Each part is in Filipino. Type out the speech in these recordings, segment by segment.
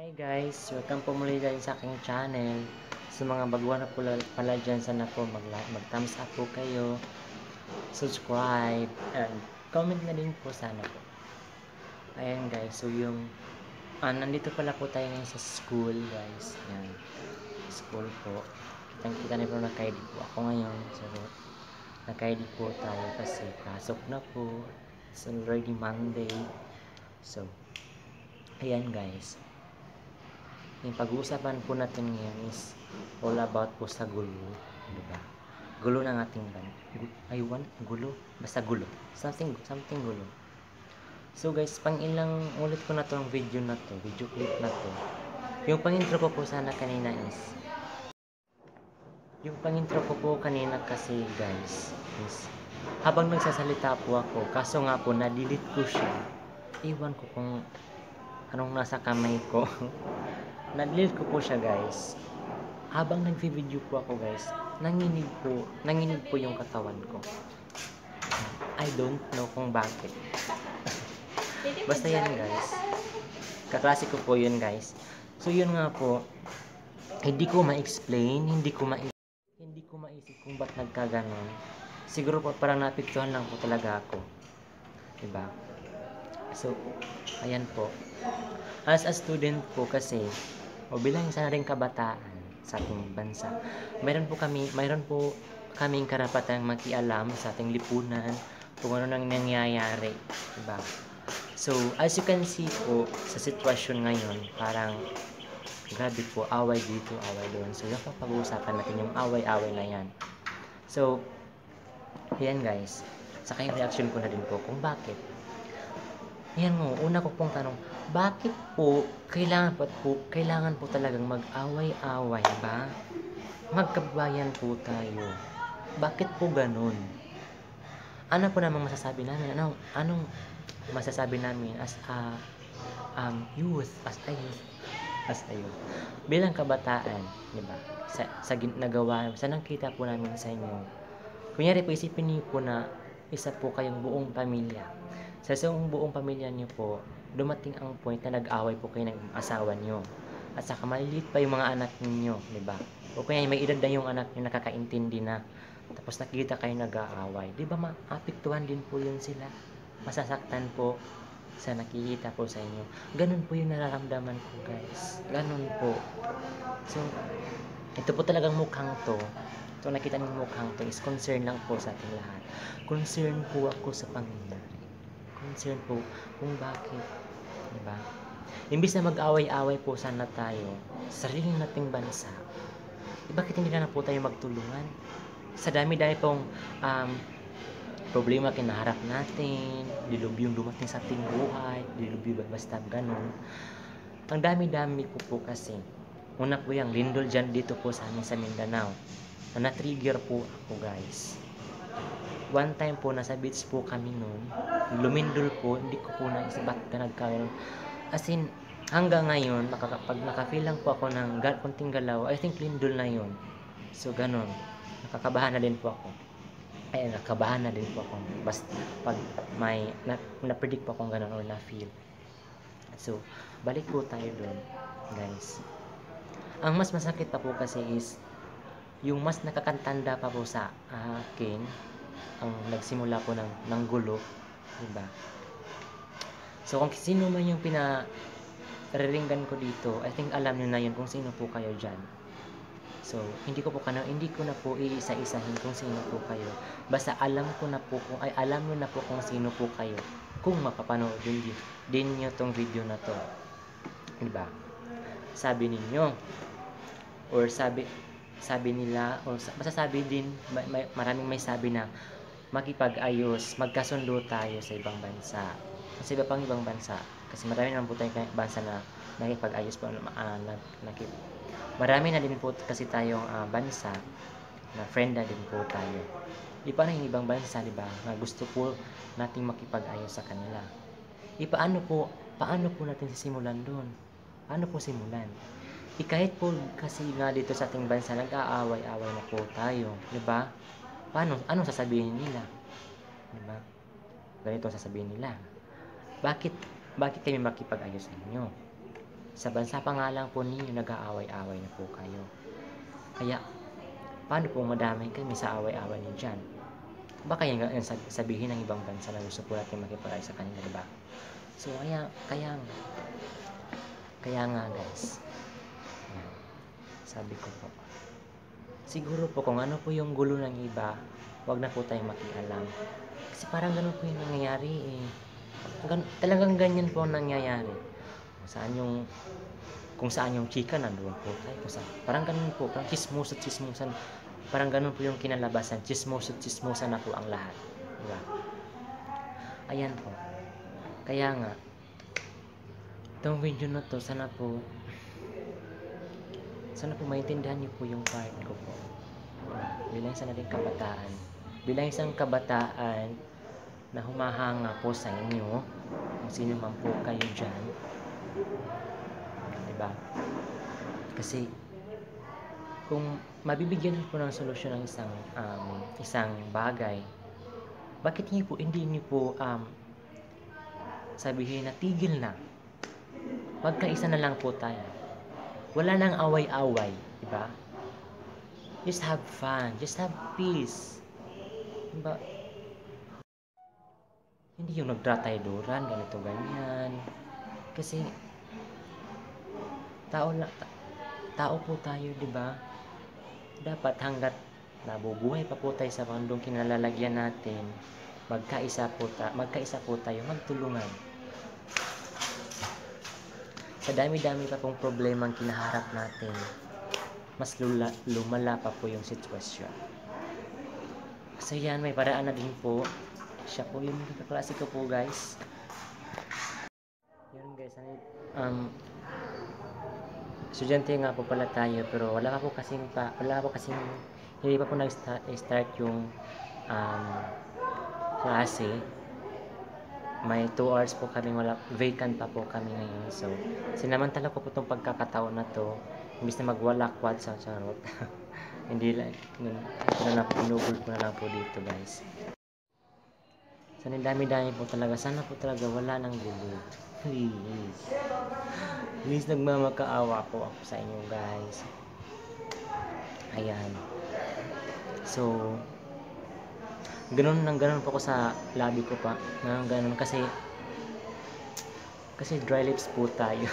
Hi guys, welcome po muli dyan sa aking channel. Sa mga baguhan na pala dyan, sana po mag-thumbs up po kayo, subscribe, and comment na din po sana po. Ayan guys, so nandito pala po tayo ngayon sa school guys. Yan, school po. Kitang-kita na po naka-ID po ako ngayon. So, naka-ID po tayo kasi pasok na po. It's already Monday. So, ayan guys. Yung pag-uusapan po natin ngayon is all about po sa gulo, diba? Gulo ng ating gulo, basta gulo. Something gulo. So guys, pang ilang ulit ko na tong video clip na to. Yung pang-intro ko po sana kanina yung pang-intro ko po kanina kasi guys, is habang nagsasalita po ako, kaso nga po na-delete ko siya. Iwan ko kung anong nasa kamay ko. Na-delete ko po siya guys. Habang nagvi-video po ako guys, nanginig po yung katawan ko. I don't know kung bakit. Basta yan guys. Kaklase ko po yun guys. So yun nga po, hindi ko ma-explain, hindi ko maisip kung ba't nagkaganon. Siguro po parang napiktuhan lang po talaga ako. Diba? So, ayan po. As a student po kasi, o bilang isa na rin kabataan sa ating bansa, mayroon po kaming karapatang makialam sa ating lipunan kung ano nang nangyayari, diba? So, as you can see po, sa sitwasyon ngayon, parang grabe po, away dito, away doon. So, yung pag-uusapan natin yung away-away na yan. So, ayan guys, saka yung reaction ko na din po kung bakit. Yan mo, una ko pong tanong, bakit po kailangan po talagang mag-away-away ba? Magkabayan po tayo. Bakit po ganun? Ano po namang masasabi namin? Anong masasabi namin as a youth, as a youth? Bilang kabataan, di ba? Sa nagawa, sa nakita po namin sa inyo. Kunyari po, isipin niyo po na isa po kayong buong pamilya. Sa isang buong pamilya niyo po, dumating ang point na nag-away po kayo ng asawa niyo. At saka maliliit pa yung mga anak niyo, di ba? O kaya may edad na yung anak niyo, nakakaintindi na. Tapos nakikita kayo nag-aaway. Di ba maapektuhan din po yun sila? Masasaktan po sa nakikita po sa inyo. Ganun po yung nararamdaman ko guys. Ganun po. So, ito po talagang mukhang to. So, nakita niyo mukhang to is concern lang po sa ating lahat. Concern po ako sa pangyayari. Concern po kung bakit, diba? Imbis na mag-away-away po sana tayo sa sarili nating bansa, bakit hindi na po tayo magtulungan? Sa dami-dami pong problema kinaharap natin, dilubyong dumating sa ating buhay, dilubyo basta ganun. Ang dami-dami po kasi. Una po yung lindol dyan dito po sa amin sa Mindanao. Na-trigger po ako guys. One time po, nasa beach po kami noon. Lumindol po, hindi ko po naisip ba't ka nagkaroon. As in, hanggang ngayon, pag nakafeel lang po ako ng konting galaw, I think lindol na yun. So, ganun. Nakakabahan na din po ako. Nakabahan na din po ako. Basta, pag may, na-predict po akong ganun or na-feel. So, balik po tayo doon, guys. Ang mas masakit pa po kasi is, yung mas nakakantanda pa po sa akin, ang nagsimula po ng gulo, diba? So, kung sino man yung pinariringgan ko dito, I think alam nyo na yun kung sino po kayo dyan. So, hindi ko na po iisa-isahin kung sino po kayo. Basta alam nyo na po kung sino po kayo. Kung mapapanood din nyo tong video na to. Diba? Sabi ninyo, or sabi nila, or basta sabi din, maraming may sabi na makipag-ayos, magkasundo tayo sa ibang bansa. Kasi ibang bansa. Kasi marami naman po tayong bansa na nakipag-ayos po, marami na din po kasi tayong bansa na friend na din po tayo. Di pa na yung ibang bansa, di ba? Na gusto po nating makipag-ayos sa kanila. Paano po natin sisimulan doon? Paano po simulan? Kahit po kasi nga dito sa ating bansa, nag-aaway-away na po tayo, di ba? Anong sasabihin nila? Diba? Ganito sasabihin nila. Bakit kami makipag-ayos sa inyo? Sa bansa pa nga lang po ninyo, nag-aaway-away na po kayo. Kaya, paano po madamay kami sa away-away niyo dyan? Baka yung sabihin ng ibang bansa na gusto po natin makipag sa kanila, diba? So, kaya nga guys, sabi ko po, siguro po kung ano po yung gulo ng iba, wag na po tayong makialam. Kasi parang ganun po yung nangyayari eh. Talagang ganyan po ang nangyayari. Kung saan yung chika, nandoon po tayo. Parang ganun po, parang chismusan. Parang ganun po yung kinalabasan. Chismusan na po ang lahat. Diba? Ayan po. Kaya nga, itong video na to, sana po maintindihan niyo po yung part ko po. Bilang isang kabataan na humahanga po sa inyo, kung sino man po kayo dyan, diba? Kasi kung mabibigyan po ng solusyon ng isang bagay, bakit hindi niyo po sabihin na tigil na, magkaisa na lang po tayo, wala nang away-away, diba? Just have fun, just have peace, diba? Hindi yung nagtatayduran, ganito ganyan. Kasi tao po tayo, diba? Dapat hanggat nabubuhay pa po tayo sa mundong kinalalagyan natin, magkaisa po tayo, magtulungan. Sa dami-dami pa pong problema ang kinaharap natin, mas lumala pa po yung sitwasyon. Kasi yan, may paraan na din po. Siya po yung kaklase ko po, guys. Yun guys, estudyante nga po pala tayo, pero wala pa po kasing hindi pa po nag-start yung klase. May 2 hours po kami, vacant pa po kami ngayon. So, sinamantala ko po itong pagkakataon na to, imbis na magwalakwat sa charot. Hindi lang, pinugol ko na lang po dito, guys. So, dami-dami po talaga. Sana po talaga wala nang gulo. Please, nagmamakaawa po ako sa inyo, guys. Ayan. So, ganun po ako sa labi ko pa. Ganun kasi dry lips po tayo.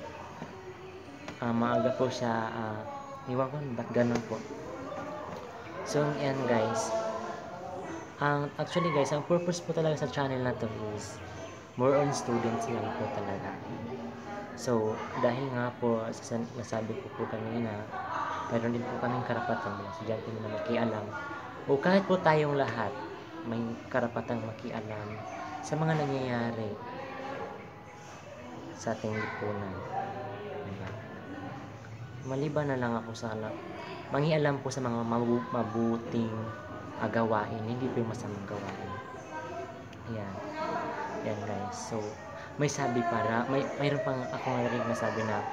Maaga po siya, iwan ko ba't ganun po. So, yan guys. Actually guys, ang purpose po talaga sa channel na to is more on students lang po talaga. So, dahil nga po, nasabi ko po kanina, mayroon din po kaming karapatan na estudyante na makialam. O kahit po tayong lahat, may karapatang makialam sa mga nangyayari sa ating lipunan. Diba? Maliban na lang ako sa mangialam po sa mga mabuting gawain, hindi po yung masamang gawain. Ayan. Yan guys. So, mayroon pang ako narinig na sabi na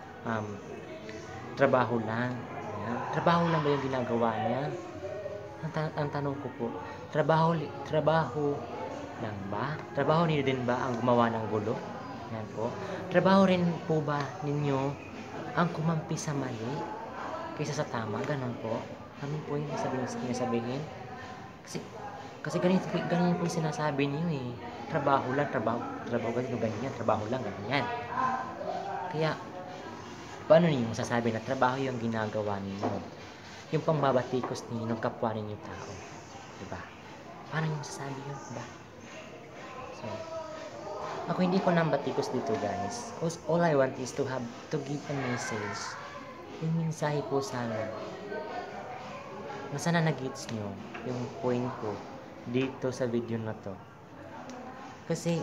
trabaho lang. Ayan. Trabaho lang ba yung ginagawa niya? Ang tanong ko po, trabaho lang ba? Trabaho niyo din ba ang gumawa ng gulo? Yan po. Trabaho rin po ba ninyo ang kumampi sa mali kaysa sa tama? Ganon po. Ano po yung sinasabihin? Kasi ganun po sinasabi niyo eh. Trabaho lang, trabaho ganyan, trabaho lang, ganyan. Kaya, paano niyo masasabi na trabaho yung ginagawa niyo? Yung pangbabatikos ninyo ng kapwa ninyo tao. Diba? Paano niyo masasabi yun? Diba? So, ako hindi ko nambatikos dito guys. All I want is to give a message. Yung mensahe po sana. Na sana nag-gets nyo yung point ko dito sa video na to. Kasi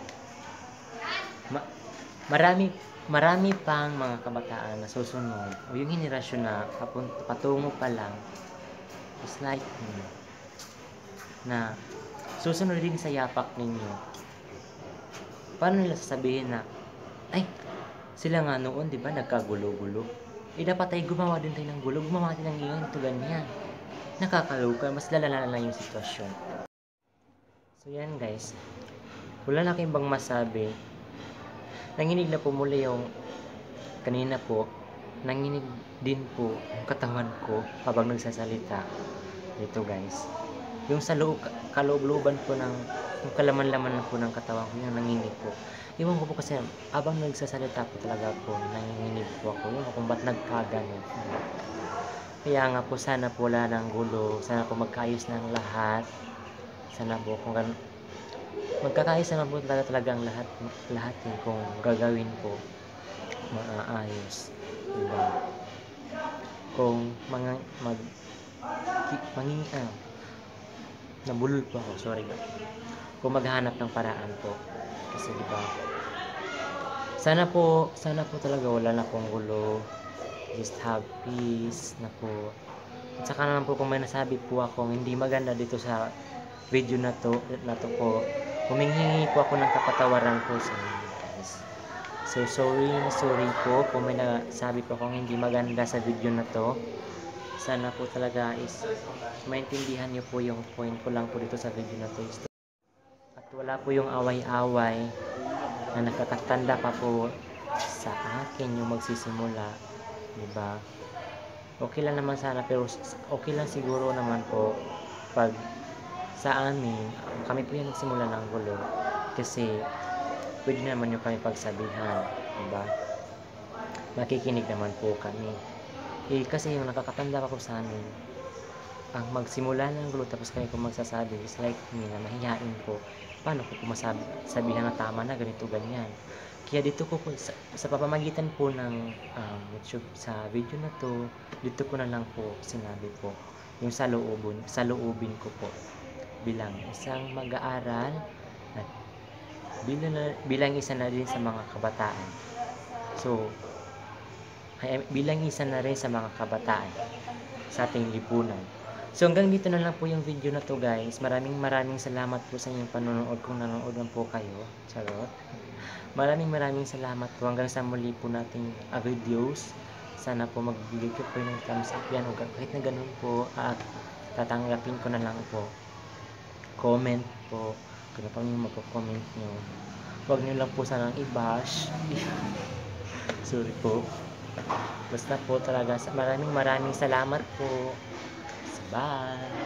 marami pang mga kabataan na susunod o yung henerasyon na patungo pa lang is like me na susunod din sa yapak ninyo. Paano nila sasabihin na ay sila nga noon diba nagkagulo-gulo, dapat ay gumawa din tayo ng gulo, gumawa din ng ganito ganyan. Nakakaluka, mas lalala na yung sitwasyon. So yan guys, wala na kayong bang masabi. Nanginig na po muli yung kanina po, nanginig din po yung katawan ko habang nagsasalita. Ito guys, yung sa loob, kaloob-looban po ng, yung kalaman-laman po ng katawan ko, yung nanginig po. Iwan ko po kasi, habang nagsasalita po talaga po, nanginginig po ako. Yun kung ba't nagkaganon. Kaya nga po, sana po wala ng gulo, sana po magkaayos ng lahat. Sana po kung magkakaayos naman po talaga ang lahat yun kung gagawin po maayos, diba? Kung nabulol po ako, sorry ba, kung maghanap ng paraan po, kasi diba, sana po talaga wala na pong gulo, just have peace na po. At saka naman po, kung may nasabi po akong hindi maganda dito sa video na to po, humingi po ako ng kapatawaran po sa inyo guys. So sorry po kung may nasabi po akong hindi maganda sa video na to. Sana po talaga is maintindihan niyo po yung point ko lang po dito sa video na to, at wala po yung away-away na nakakatanda pa po sa akin yung magsisimula, diba? Okay lang naman sana, pero okay lang siguro naman po pag sa amin, kami po yung nagsimula ng gulo, kasi pwede naman yung kami pagsabihan, diba? Makikinig naman po kami. Kasi yung nakakatanda pa po sa amin, ang magsimula ng gulo tapos kami po magsasabi, is like me na mahihain po. Paano ko po sabihan na tama na ganito ganyan? Kaya dito ko po sa pamamagitan po ng YouTube, sa video na to, dito ko na lang po sinabi po yung saloobin ko po bilang isang mag-aaral at bilang isa na rin sa mga kabataan. So bilang isa na rin sa mga kabataan sa ating lipunan. So hanggang dito na lang po yung video na to guys. Maraming salamat po sa inyong panonood, kung nanonood man po kayo. Charot. Maraming salamat po. Hanggang sa muli po nating videos. Sana po magbigay ko po ng thumbs up yan. Kahit na ganun po, at tatanggapin ko na lang po. Comment po. Kung ano pa yung magko-comment nyo. Huwag nyo lang po sanang i-bash. Sorry po. Basta po talaga, maraming salamat po. Bye!